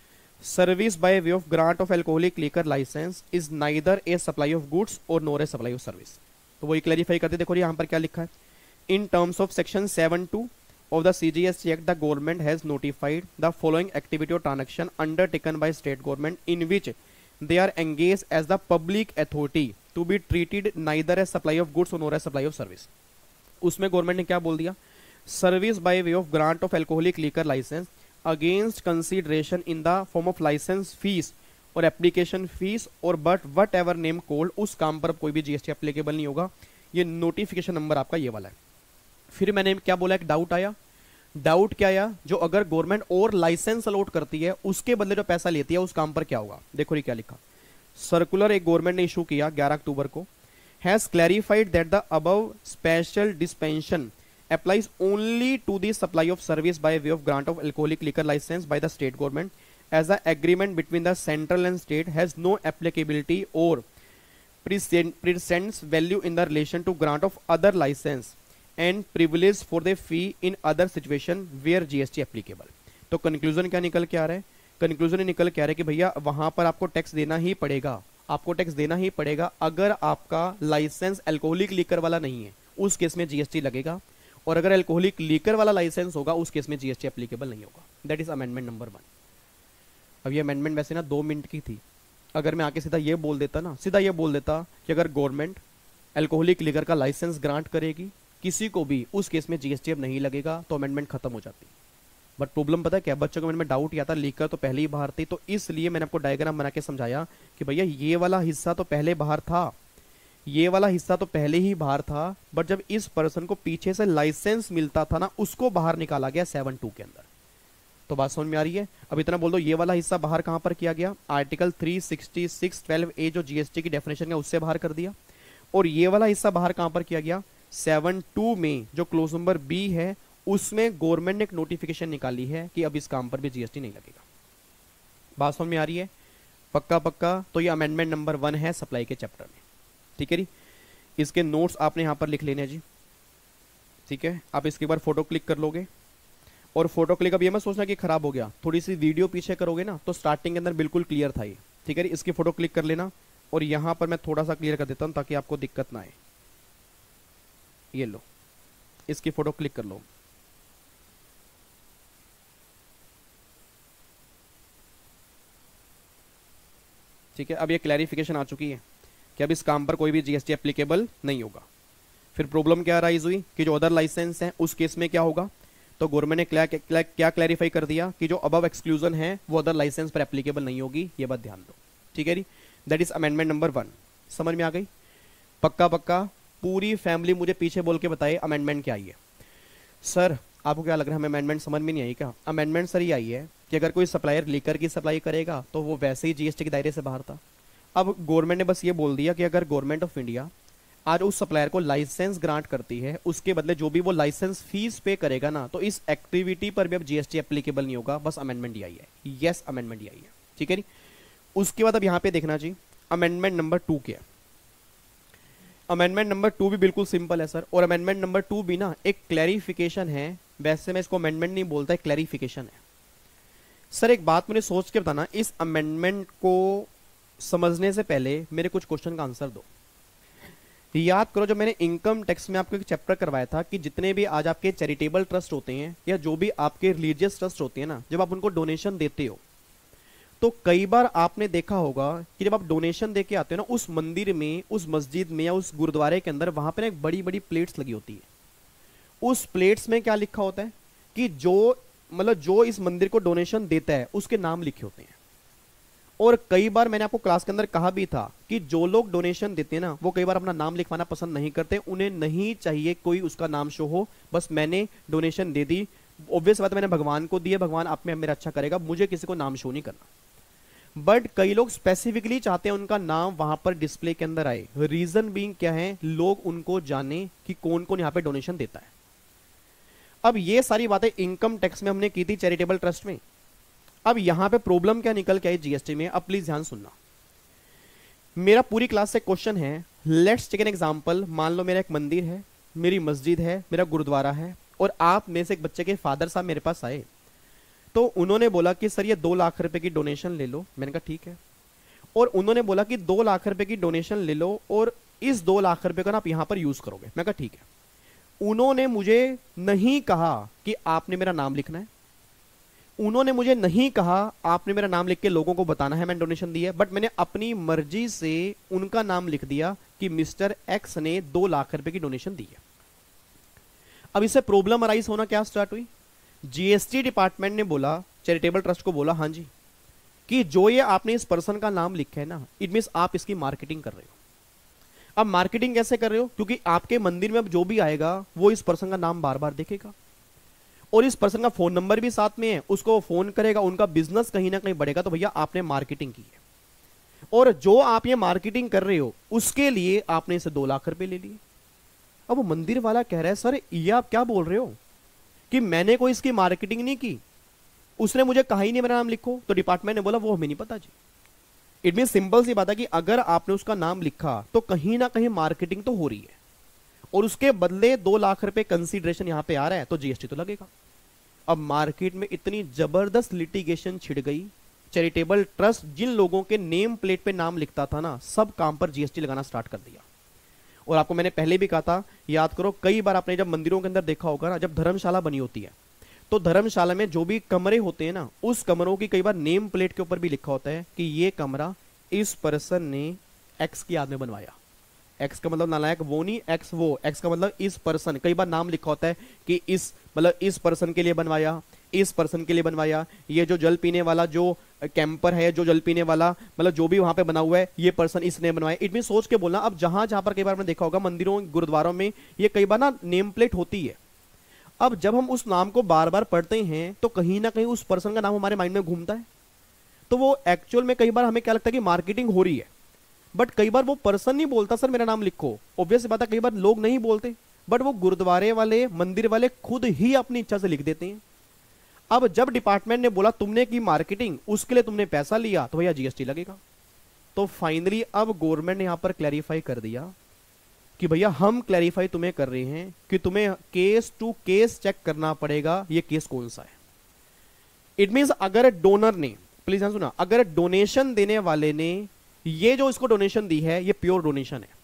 service by way of grant of alcoholic liquor licence is neither a supply of goods और nor a supply of service. तो वही क्लैरिफाई करते, देखो यहाँ पर क्या लिखा है, in terms of section seven two of the C G S T Act, the government has notified the following activity or transaction undertaken by state government in which they are engaged as the public authority to be treated neither as supply of goods nor as supply of service। उसमें गवर्नमेंट ने क्या बोल दिया, service by way of grant of alcoholic liquor licence against consideration in the form of licence fees और एप्लीकेशन फीस और but whatever name called, उस काम पर कोई भी जीएसटी एप्लीकेबल नहीं होगा। ये नोटिफिकेशन नंबर आपका ये वाला है। फिर मैंने क्या बोला, एक डाउट आया, डाउट क्या आया, जो अगर गवर्नमेंट और लाइसेंस अलॉट करती है उसके बदले जो पैसा लेती है उस काम पर क्या होगा। देखो ये क्या लिखा, सर्कुलर एक गवर्नमेंट ने इशू किया ग्यारह अक्टूबर को, has clarified that the above special dispensation applies only to the supply of service by way of grant of alcoholic liquor license by the state government, as the agreement between the central and state has no applicability or presents value in the relation to grant of other license and privilege for the fee in other situation where G S T applicable। तो कंक्लूजन क्या निकल के आ रहा है, कंक्लूजन निकल के आ रहा है कि भैया वहां पर आपको टैक्स देना ही पड़ेगा, आपको टैक्स देना ही पड़ेगा। अगर आपका लाइसेंस अल्कोहलिक लीकर वाला नहीं है उस केस में जीएसटी लगेगा, और अगर अल्कोहलिक लीकर वाला लाइसेंस होगा उस केस में जीएसटी एप्लीकेबल नहीं होगा। That is amendment number one. अब ये अमेंडमेंट वैसे ना दो मिनट की थी, अगर मैं आके सीधा ये बोल देता ना, सीधा ये बोल देता कि अगर गवर्नमेंट अल्कोहलिक लीकर का लाइसेंस ग्रांट करेगी किसी को भी, उस केस में जीएसटी अब नहीं लगेगा, तो अमेंडमेंट खत्म हो जाती। बट प्रॉब्लम पता है क्या, बच्चों के मन में डाउट या था, लीकर तो पहले ही बाहर थी, तो इसलिए मैंने आपको डायग्राम बना के समझाया कि भैया ये वाला हिस्सा तो पहले बाहर था, ये वाला हिस्सा तो पहले ही बाहर था, बट जब इस पर्सन को पीछे से लाइसेंस मिलता था ना, उसको बाहर निकाला गया सेवन टू के अंदर। तो बात समझ में आ रही है। अब इतना बोल दो, ये वाला हिस्सा बाहर कहां पर किया गया, article three sixty six twelve A जो जीएसटी की डेफिनेशन है उससे बाहर कर दिया, और ये वाला हिस्सा बाहर कहां पर किया गया, सेवन टू में जो क्लोज नंबर बी है उसमें गवर्नमेंट ने एक नोटिफिकेशन निकाली है कि अब इस काम पर भी जीएसटी नहीं लगेगा। बात समझ में आ रही है, पक्का पक्का। तो ये अमेंडमेंट नंबर वन है सप्लाई के चैप्टर में, ठीक है जी। इसके नोट्स आपने यहां पर लिख लेने जी, ठीक है। आप इसके बार फोटो क्लिक कर लोगे, और फोटो क्लिक अब ये मत सोचना कि खराब हो गया, थोड़ी सी वीडियो पीछे करोगे ना तो स्टार्टिंग के अंदर बिल्कुल क्लियर था ये, ठीक है। इसकी फोटो क्लिक कर लेना, और यहां पर मैं थोड़ा सा क्लियर कर देता हूं ताकि आपको दिक्कत ना आए। ये लो, इसकी फोटो क्लिक कर लो। ठीक है, अब ये क्लैरिफिकेशन आ चुकी है कि अब इस काम पर कोई भी जीएसटी एप्लीकेबल नहीं होगा। फिर प्रॉब्लम क्या राइज हुई कि जो अदर लाइसेंस है उस केस में क्या होगा, तो गवर्नमेंट ने क्या क्या, क्या क्लैरिफाई कर दिया कि जो अबव एक्सक्लूजन है वो अदर लाइसेंस पर एप्लीकेबल नहीं होगी, ये बात ध्यान दो, ठीक है जी। That is amendment number one. समझ में आ गई? पक्का पक्का पूरी फैमिली मुझे पीछे बोल के बताए अमेंडमेंट क्या आई है। सर आपको क्या लग रहा है हमें अमेंडमेंट समझ में नहीं आई क्या? अमेंडमेंट सर ये आई है कि अगर कोई सप्लायर लीकर की सप्लाई करेगा तो वो वैसे ही जीएसटी के दायरे से बाहर था। अब गवर्नमेंट ने बस ये बोल दिया कि अगर गवर्नमेंट ऑफ इंडिया आज उस सप्लायर को लाइसेंस ग्रांट करती है, उसके बदले जो भी वो लाइसेंस फीस पे करेगा ना, तो इस एक्टिविटी पर भी अब जीएसटी एप्लीकेबल नहीं होगा। बस अमेंडमेंट आई है, यस अमेंडमेंट आई है, ठीक है जी। उसके बाद अब यहां पे देखना चाहिए अमेंडमेंट नंबर टू क्या है। अमेंडमेंट नंबर टू भी बिल्कुल सिंपल है सर, और अमेंडमेंट नंबर टू भी ना एक क्लैरिफिकेशन है। वैसे मैं इसको अमेंडमेंट नहीं बोलता, क्लैरिफिकेशन है। सर एक बात मुझे सोच के बताना, इस अमेंडमेंट को समझने से पहले मेरे कुछ क्वेश्चन का आंसर दो। याद करो जब मैंने इनकम टैक्स में आपको एक चैप्टर करवाया था कि जितने भी आज आपके चैरिटेबल ट्रस्ट होते हैं या जो भी आपके रिलीजियस ट्रस्ट होते हैं ना, जब आप उनको डोनेशन देते हो तो कई बार आपने देखा होगा कि जब आप डोनेशन देके आते हो ना, उस मंदिर में, उस मस्जिद में या उस गुरुद्वारे के अंदर वहां पर एक बड़ी बड़ी प्लेट्स लगी होती है। उस प्लेट्स में क्या लिखा होता है कि जो मतलब जो इस मंदिर को डोनेशन देता है उसके नाम लिखे होते हैं। और कई बार मैंने आपको क्लास के अंदर कहा भी था कि जो लोग डोनेशन देते हैं ना, वो कई बार अपना नाम लिखवाना पसंद नहीं करते, उन्हें नहीं चाहिए कोई उसका नाम शो हो, बस मैंने डोनेशन दे दी, ऑब्वियस बात है मैंने भगवान को दी है, भगवान आप में मेरा अच्छा करेगा, मुझे किसी को नाम शो नहीं करना। बट कई लोग स्पेसिफिकली चाहते हैं उनका नाम वहां पर डिस्प्ले के अंदर आए। रीजन बीइंग क्या है, लोग उनको जाने कि कौन कौन यहां पे डोनेशन देता है। अब ये सारी बातें इनकम टैक्स में हमने की थी चैरिटेबल ट्रस्ट में। अब यहां पे प्रॉब्लम क्या निकल के आई जीएसटी में, अब प्लीज ध्यान सुनना। मेरा पूरी क्लास से क्वेश्चन है, लेट्स टेक एन एग्जांपल। मान लो मेरा एक मंदिर है, मेरी मस्जिद है, मेरा गुरुद्वारा है, और आप में से एक बच्चे के फादर साहब मेरे पास आए, तो उन्होंने बोला कि सर ये दो लाख रुपए की डोनेशन ले लो। मैंने कहा ठीक है। और उन्होंने बोला कि दो लाख रुपए की डोनेशन ले लो और इस दो लाख रुपए का ना आप यहां पर यूज करोगे। मैं कहा ठीक है। उन्होंने मुझे नहीं कहा कि आपने मेरा नाम लिखना है, उन्होंने मुझे नहीं कहा आपने मेरा नाम लिख के लोगों को बताना है मैंने डोनेशन दी है, बट मैंने अपनी मर्जी से उनका नाम लिख दिया कि मिस्टर एक्स ने दो लाख रुपए की डोनेशन दी है। अब इससे प्रॉब्लम अराइज होना क्या स्टार्ट हुई, जीएसटी डिपार्टमेंट ने बोला, चैरिटेबल ट्रस्ट को बोला, हाँ जी, कि जो ये आपने इस पर्सन का नाम लिखा है ना, इट मींस आप इसकी मार्केटिंग कर रहे हो। अब मार्केटिंग कैसे कर रहे हो, क्योंकि आपके मंदिर में अब जो भी आएगा वो इस पर्सन का नाम बार बार देखेगा और इस पर्सन का फोन नंबर भी साथ में है, उसको फोन करेगा, उनका बिजनेस कहीं ना कहीं बढ़ेगा। तो भैया आपने मार्केटिंग की है, और जो आप ये मार्केटिंग कर रहे हो उसके लिए आपने इसे दो लाख रुपए ले लिए। अब वो मंदिर वाला कह रहा है सर ये आप क्या बोल रहे हो कि मैंने कोई इसकी मार्केटिंग नहीं की, उसने मुझे कहा ही नहीं मेरा नाम लिखो। तो डिपार्टमेंट ने बोला वो हमें नहीं पता जी। इट मीन सिंपल सी बात है कि अगर आपने उसका नाम लिखा तो कहीं ना कहीं मार्केटिंग तो हो रही है, और उसके बदले दो लाख रुपए कंसीडरेशन यहां पे आ रहा है, तो जीएसटी तो लगेगा। अब मार्केट में इतनी जबरदस्त लिटिगेशन छिड़ गई, चैरिटेबल ट्रस्ट जिन लोगों के नेम प्लेट पे नाम लिखता था ना, सब काम पर जीएसटी लगाना स्टार्ट कर दिया। और आपको मैंने पहले भी कहा था, याद करो, कई बार आपने जब मंदिरों के अंदर देखा होगा ना, जब धर्मशाला बनी होती है तो धर्मशाला में जो भी कमरे होते हैं ना, उस कमरों की कई बार नेम प्लेट के ऊपर भी लिखा होता है कि ये कमरा इस पर्सन ने एक्स की याद में बनवाया। एक्स का मतलब नालायक वो नहीं, एक्स वो, एक्स का मतलब इस पर्सन। कई बार नाम लिखा होता है कि इस मतलब इस पर्सन के लिए बनवाया, इस पर्सन के लिए बनवाया। ये जो जल पीने वाला जो कैंपर है, जो जल पीने वाला मतलब जो भी वहां पे बना हुआ है, ये पर्सन इसने बनवाया। इट मीन सोच के बोलना। अब जहां जहां पर कई बार आपने देखा होगा मंदिरों गुरुद्वारों में ये कई बार ना नेम प्लेट होती है। अब जब हम उस नाम को बार बार पढ़ते हैं तो कहीं ना कहीं उस पर्सन का नाम हमारे माइंड में घूमता है, तो वो एक्चुअल में कई बार हमें क्या लगता है कि मार्केटिंग हो रही है, बट कई बार वो पर्सन नहीं बोलता सर मेरा नाम लिखो। ऑब्वियस बात है कई बार लोग नहीं बोलते, बट वो गुरुद्वारे वाले, मंदिर वाले खुद ही अपनी इच्छा से लिख देते हैं। अब जब डिपार्टमेंट ने बोला तुमने की मार्केटिंग, उसके लिए तुमने पैसा लिया, तो भैया जीएसटी लगेगा। तो फाइनली अब गवर्नमेंट ने यहां पर क्लैरिफाई कर दिया कि भैया हम क्लैरिफाई तुम्हें कर रहे हैं कि तुम्हें केस टू केस चेक करना पड़ेगा ये केस कौन सा है। इट मींस अगर डोनर ने, प्लीज ध्यान सुना, अगर डोनेशन देने वाले ने ये जो इसको डोनेशन दी है ये प्योर डोनेशन है,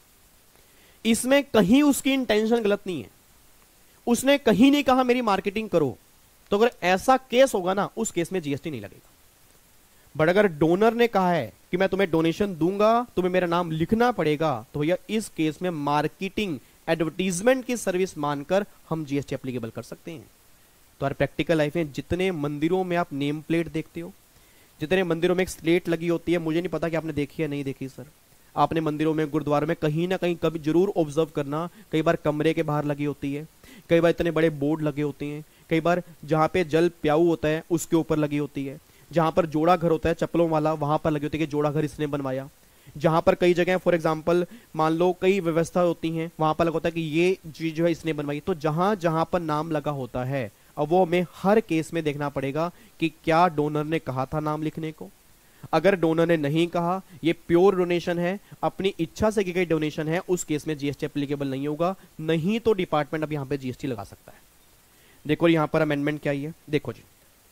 इसमें कहीं उसकी इंटेंशन गलत नहीं है, उसने कहीं नहीं कहा मेरी मार्केटिंग करो, तो अगर ऐसा केस होगा ना, उस केस में जीएसटी नहीं लगेगा। बट अगर डोनर ने कहा है कि मैं तुम्हें डोनेशन दूंगा, तुम्हें मेरा नाम लिखना पड़ेगा, तो भैया इस केस में मार्केटिंग एडवर्टीजमेंट की सर्विस मानकर हम जीएसटी एप्लीकेबल कर सकते हैं। तो हर प्रैक्टिकल लाइफ में जितने मंदिरों में आप नेम प्लेट देखते हो, जितने मंदिरों में एक स्लेट लगी होती है, मुझे नहीं पता कि आपने देखी है नहीं देखी सर, आपने मंदिरों में गुरुद्वारों में कहीं ना कहीं कभी जरूर ऑब्जर्व करना, कई बार कमरे के बाहर लगी होती है, कई बार इतने बड़े बोर्ड लगे होते हैं, कई बार जहाँ पे जल प्याऊ होता है उसके ऊपर लगी होती है, जहाँ पर जोड़ा घर होता है चप्पलों वाला वहां पर लगी होती है कि जोड़ा घर इसने बनवाया, जहां पर कई जगह फॉर एग्जांपल मान लो कई व्यवस्था होती हैं वहां पर लगा होता है कि ये चीज जो है इसने बनवाई। तो जहां जहां पर नाम लगा होता है अब वो हमें हर केस में देखना पड़ेगा कि क्या डोनर ने कहा था नाम लिखने को। अगर डोनर ने नहीं कहा, ये प्योर डोनेशन है, अपनी इच्छा से की गई डोनेशन है, उस केस में जीएसटी एप्लीकेबल नहीं होगा। नहीं तो डिपार्टमेंट अब यहां पे जीएसटी लगा सकता है। देखो यहां पर अमेंडमेंट क्या है, देखो जी,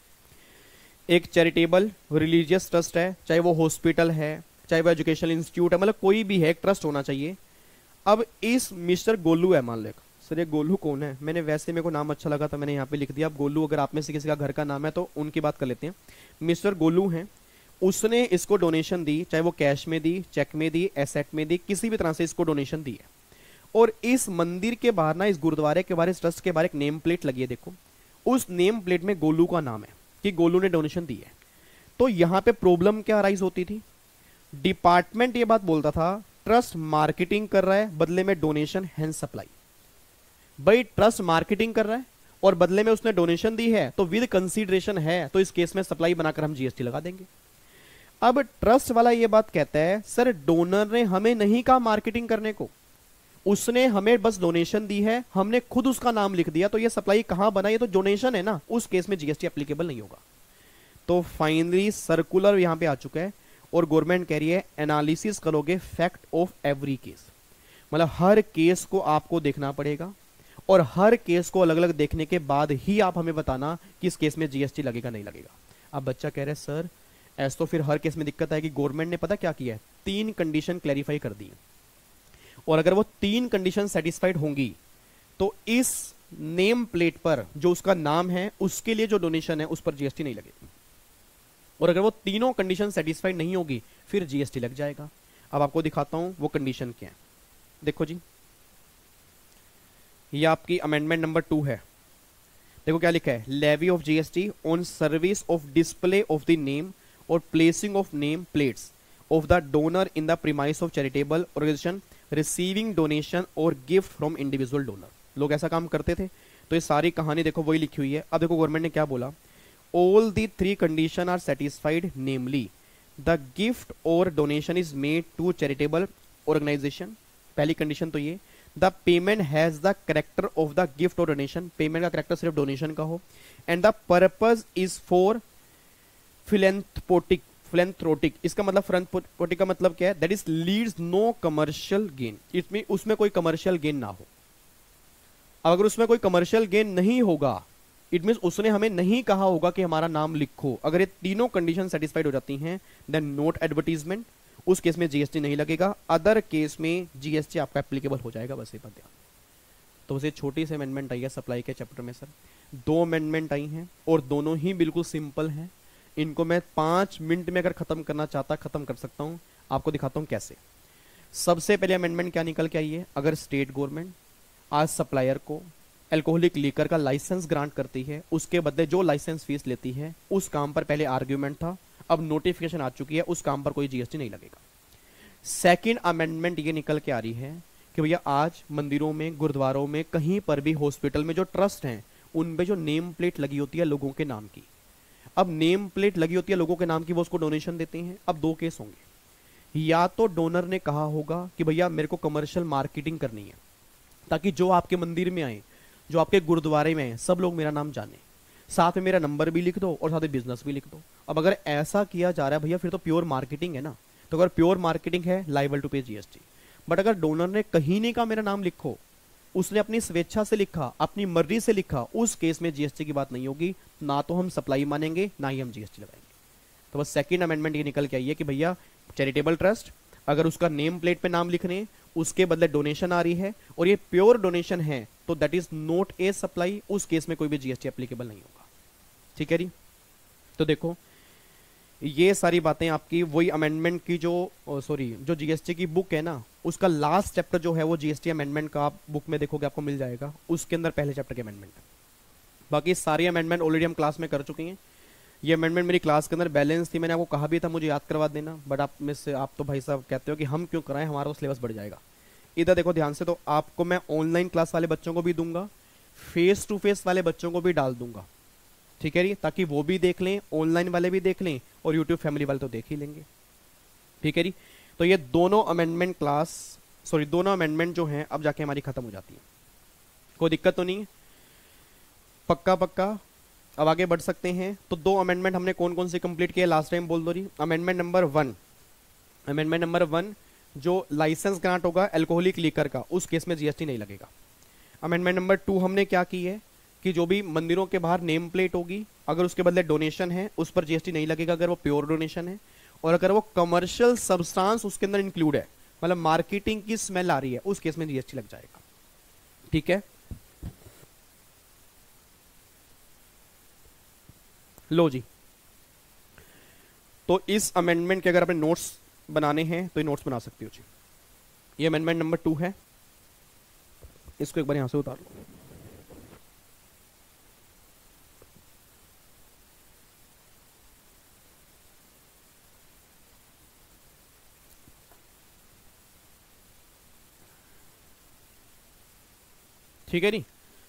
एक चैरिटेबल रिलीजियस ट्रस्ट है, चाहे वो हॉस्पिटल है, चाहे वो एजुकेशनल इंस्टीट्यूट है, मतलब कोई भी है, एक ट्रस्ट होना चाहिए। अब इस मिस्टर गोलू है, मान लो सर ये गोलू कौन है, मैंने वैसे मेरे को नाम अच्छा लगा था मैंने यहाँ पे लिख दिया। अब गोलू अगर आप में से किसी का घर का नाम है तो उनकी बात कर लेते हैं। मिस्टर गोलू हैं, उसने इसको डोनेशन दी, चाहे वो कैश में दी, चेक में दी, एसेट में दी, किसी भी तरह से इसको डोनेशन दी है। और इस मंदिर के बाहर ना, इस गुरुद्वारे के बाहर, इस ट्रस्ट के बाहर एक नेम प्लेट लगी है। देखो उस नेम प्लेट में गोलू का नाम है कि गोलू ने डोनेशन दी है। तो यहां पे प्रॉब्लम क्या राइज होती थी, डिपार्टमेंट ये बात बोलता था ट्रस्ट मार्केटिंग कर रहा है, बदले में डोनेशन हैंड सप्लाई। भाई ट्रस्ट मार्केटिंग कर रहा है और बदले में उसने डोनेशन दी है, तो विद कंसीडरेशन है, तो इस केस में सप्लाई बनाकर हम जीएसटी लगा देंगे। अब ट्रस्ट वाला ये बात कहता है सर डोनर ने हमें नहीं कहा मार्केटिंग करने को, उसने हमें बस डोनेशन दी है, हमने खुद उसका नाम लिख दिया, तो ये सप्लाई कहां बना, ये तो डोनेशन है ना, उस केस में जीएसटी एप्लीकेबल नहीं होगा। तो फाइनली सर्कुलर यहां पे आ चुका है और गवर्नमेंट कह रही है एनालिसिस करोगे फैक्ट ऑफ एवरी केस, मतलब हर केस को आपको देखना पड़ेगा और हर केस को अलग अलग देखने के बाद ही आप हमें बताना कि इस केस में जीएसटी लगेगा नहीं लगेगा। अब बच्चा कह रहे हैं सर ऐसा तो फिर हर केस में दिक्कत आएगी। गवर्नमेंट ने पता क्या किया है, तीन कंडीशन क्लैरिफाई कर दी और अगर वो तीन कंडीशन सेटिस्फाइड होंगी तो इस नेम प्लेट पर जो उसका नाम है उसके लिए जो डोनेशन है उस पर जीएसटी नहीं लगेगी, और अगर वो तीनों कंडीशन सेटिस्फाइड नहीं होगी फिर जीएसटी लग जाएगा। अब आपको दिखाता हूं वो कंडीशन क्या है। देखो जी ये आपकी अमेंडमेंट नंबर टू है, देखो क्या लिखा है, levy of GST on service of display of the name और placing of name plates of the donor in the premise of charitable organisation receiving donation और गिफ्ट फ्रॉम इंडिविजुअल डोनर। लोग ऐसा काम करते थे, तो ये सारी कहानी देखो वही लिखी हुई है। अब देखो गवर्नमेंट ने क्या बोला, all the three condition are satisfied, namely the gift और donation is made to charitable organisation. पहली कंडीशन तो ये, the payment has the character of the gift और डोनेशन, पेमेंट का करेक्टर सिर्फ डोनेशन का हो, and the purpose is for philanthropic, philanthropic इसका मतलब फिलेंथ्रोटिक का मतलब क्या है, that is leads no commercial gain, इसमें उसमें कोई कमर्शियल गेन ना हो। अब अगर उसमें कोई कमर्शियल गेन नहीं होगा इट मीन उसने हमें नहीं कहा होगा कि हमारा नाम लिखो। अगर ये तीनों कंडीशन सेटिस्फाइड हो जाती हैं देन नोट एडवर्टीजमेंट, उस केस में जीएसटी नहीं लगेगा। अदर केस में जीएसटी आपका एप्लीकेबल हो जाएगा, बस ये बात ध्यान। तो बस ये छोटी सी अमेंडमेंट आई है सप्लाई के चैप्टर में सर, दो अमेंडमेंट आई हैं और दोनों ही बिल्कुल सिंपल हैं। इनको मैं पांच मिनट में अगर खत्म करना चाहता खत्म कर सकता हूं। आपको दिखाता हूं कैसे। सबसे पहले अमेंडमेंट क्या निकल के आई है, अगर स्टेट गवर्नमेंट आज सप्लायर को अल्कोहलिक लीकर का लाइसेंस ग्रांट करती है, उसके बदले जो लाइसेंस फीस लेती है, उस काम पर पहले आर्ग्यूमेंट था, अब नोटिफिकेशन आ चुकी है, उस काम पर कोई जीएसटी नहीं लगेगा। सेकंड अमेंडमेंट ये निकल के आ रही है कि भैया आज मंदिरों में, गुरुद्वारों में, कहीं पर भी, हॉस्पिटल में जो ट्रस्ट हैं उनपे जो नेम प्लेट लगी होती है लोगों के नाम की, अब नेम प्लेट लगी होती है लोगों के नाम की, वो उसको डोनेशन देते हैं। अब दो केस होंगे, या तो डोनर ने कहा होगा कि भैया मेरे को कमर्शियल मार्केटिंग करनी है ताकि जो आपके मंदिर में आए, जो आपके गुरुद्वारे में आए, सब लोग मेरा नाम जाने, साथ में मेरा नंबर भी लिख दो और साथ में बिजनेस भी लिख दो। अब अगर ऐसा किया जा रहा है भैया फिर तो प्योर मार्केटिंग है ना, तो अगर प्योर मार्केटिंग है liable to pay GST. But अगर डोनर ने कहीं नहीं कहा मेरा नाम लिखो, उसने अपनी स्वेच्छा से लिखा, अपनी मर्जी से लिखा, उस केस में जीएसटी की बात नहीं होगी, ना तो हम सप्लाई मानेंगे ना ही हम जीएसटी लगाएंगे। तो बस सेकंड अमेंडमेंट ये निकल के आई है कि भैया चैरिटेबल ट्रस्ट अगर उसका नेम प्लेट पे नाम लिखने, उसके बदले डोनेशन आ रही है और ये प्योर डोनेशन है तो that is not a supply, उस केस में कोई भी जीएसटी एप्लीकेबल नहीं होगा। ठीक है जी। तो देखो ये सारी बातें आपकी वही अमेंडमेंट की जो सॉरी जो जीएसटी की बुक है ना, उसका लास्ट चैप्टर जो है वो जीएसटी अमेंडमेंट का आप बुक में देखोगे आपको मिल जाएगा, उसके अंदर पहले चैप्टर के अमेंडमेंट है। बाकी सारी अमेंडमेंट ऑलरेडी हम क्लास में कर चुके हैं। ये अमेंडमेंट मेरी क्लास के अंदर बैलेंस थी, मैंने आपको कहा भी था मुझे याद करवा देना, बट आप में से आप तो भाई साहब कहते हो कि हम क्यों कराएं, हमारा तो सिलेबस बढ़ जाएगा। इधर देखो ध्यान से, तो आपको मैं ऑनलाइन क्लास वाले बच्चों को भी दूंगा, फेस टू फेस वाले बच्चों को भी डाल दूंगा, ठीक है जी, ताकि वो भी देख लें, ऑनलाइन वाले भी देख लें और यूट्यूब फैमिली वाले तो देख ही लेंगे, ठीक है जी। तो ये दोनों अमेंडमेंट क्लास सॉरी दोनों अमेंडमेंट जो हैं अब जाके हमारी खत्म हो जाती है, कोई दिक्कत तो नहीं है, पक्का पक्का। अब आगे बढ़ सकते हैं। तो दो अमेंडमेंट हमने कौन कौन से कंप्लीट किए लास्ट टाइम बोल दो रही। Amendment number one, amendment number one जो लाइसेंस ग्रांट होगा अल्कोहलिक लीकर का, उस केस में जीएसटी नहीं लगेगा। अमेंडमेंट नंबर टू हमने क्या की है कि जो भी मंदिरों के बाहर नेम प्लेट होगी, अगर उसके बदले डोनेशन है उस पर जीएसटी नहीं लगेगा अगर वो प्योर डोनेशन है, और अगर वो कमर्शियल सब्सटेंस उसके अंदर इंक्लूड है, मतलब मार्केटिंग की स्मेल आ रही है, उस केस में जीएसटी लग जाएगा, ठीक है। लो जी, तो इस अमेंडमेंट के अगर आपने नोट्स बनाने हैं तो ये नोट्स बना सकती हो जी। ये अमेंडमेंट नंबर टू है, इसको एक बार यहां से उतार लो। ठीक है नी,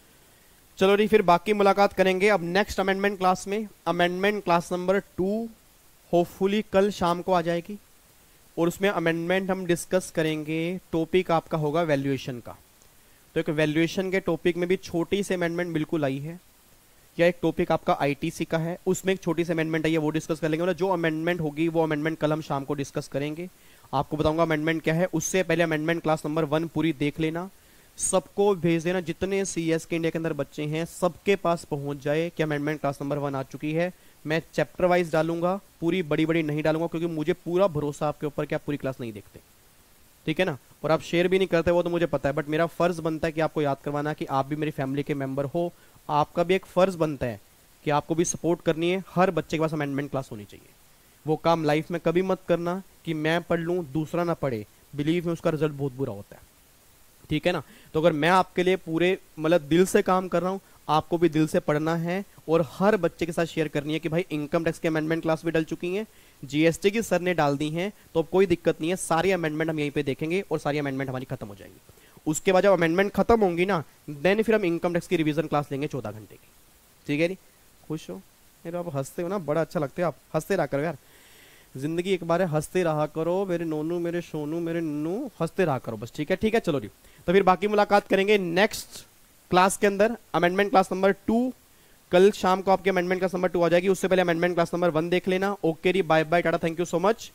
चलो जी, फिर बाकी मुलाकात करेंगे अब नेक्स्ट अमेंडमेंट क्लास में। Amendment class number two hopefully कल शाम को आ जाएगी, और उसमें अमेंडमेंट हम डिस्कस करेंगे। टॉपिक आपका होगा वैल्यूएशन का। तो एक वैल्यूएशन के टॉपिक में भी छोटी सी अमेंडमेंट बिल्कुल आई है, या एक टॉपिक आपका आईटीसी का है, उसमें एक छोटी सी अमेंडमेंट आई है, वो डिस्कस कर लेंगे। मतलब जो अमेंडमेंट होगी वो अमेंडमेंट कल हम शाम को डिस्कस करेंगे। आपको बताऊंगा अमेंडमेंट क्या है, उससे पहले अमेंडमेंट क्लास नंबर वन पूरी देख लेना, सबको भेज देना, जितने सीएस के इंडिया के अंदर बच्चे हैं सबके पास पहुंच जाए कि अमेंडमेंट क्लास नंबर वन आ चुकी है। मैं चैप्टर वाइज डालूंगा, पूरी बड़ी बड़ी नहीं डालूंगा, क्योंकि मुझे पूरा भरोसा आपके ऊपर कि आप पूरी क्लास नहीं देखते, ठीक है ना, और आप शेयर भी नहीं करते, वो तो मुझे पता है, बट मेरा फर्ज बनता है कि आपको याद करवाना कि आप भी मेरी फैमिली के मेंबर हो। आपका भी एक फर्ज बनता है कि आपको भी सपोर्ट करनी है, हर बच्चे के पास अमेंडमेंट क्लास होनी चाहिए। वो काम लाइफ में कभी मत करना कि मैं पढ़ लूँ दूसरा ना पढ़े, बिलीव में उसका रिजल्ट बहुत बुरा होता है, ठीक है ना। तो अगर मैं आपके लिए पूरे मतलब दिल से काम कर रहा हूं, आपको भी दिल से पढ़ना है और हर बच्चे के साथ शेयर करनी है कि भाई इनकम टैक्स की अमेंडमेंट क्लास भी डल चुकी है, जीएसटी की सर ने डाल दी है, तो अब कोई दिक्कत नहीं है, सारी अमेंडमेंट हम यहीं पे देखेंगे और सारी अमेंडमेंट हमारी खत्म हो जाएगी। उसके बाद जब अमेंडमेंट खत्म होंगी ना, देन फिर हम इनकम टैक्स की रिवीजन क्लास लेंगे चौदह घंटे की, ठीक है। खुश हो मेरे, आप हंसते हो ना, बड़ा अच्छा लगता है, आप हंसते रहा करो यार, जिंदगी एक बार है, हंसते रहा करो मेरे नोनू, मेरे सोनू, मेरे नन्नू, हंसते रहा करो बस, ठीक है। ठीक है, चलो जी, तो फिर बाकी मुलाकात करेंगे नेक्स्ट क्लास के अंदर। अमेंडमेंट क्लास नंबर टू कल शाम को आपकी अमेंडमेंट क्लास नंबर टू आ जाएगी, उससे पहले अमेंडमेंट क्लास नंबर वन देख लेना। ओके जी, bye bye, tata, thank you so much,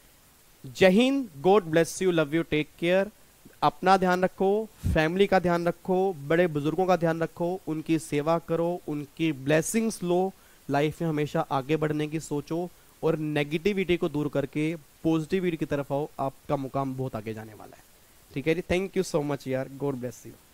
जय हिंद, God bless you, love you, take care. अपना ध्यान रखो, फैमिली का ध्यान रखो, बड़े बुजुर्गों का ध्यान रखो, उनकी सेवा करो, उनकी ब्लेसिंग्स लो, लाइफ में हमेशा आगे बढ़ने की सोचो और नेगेटिविटी को दूर करके पॉजिटिविटी की तरफ आओ, आपका मुकाम बहुत आगे जाने वाला है, ठीक है जी। थैंक यू सो मच यार, गॉड ब्लेस यू।